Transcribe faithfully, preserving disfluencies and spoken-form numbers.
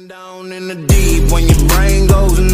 Down in the deep when your brain goes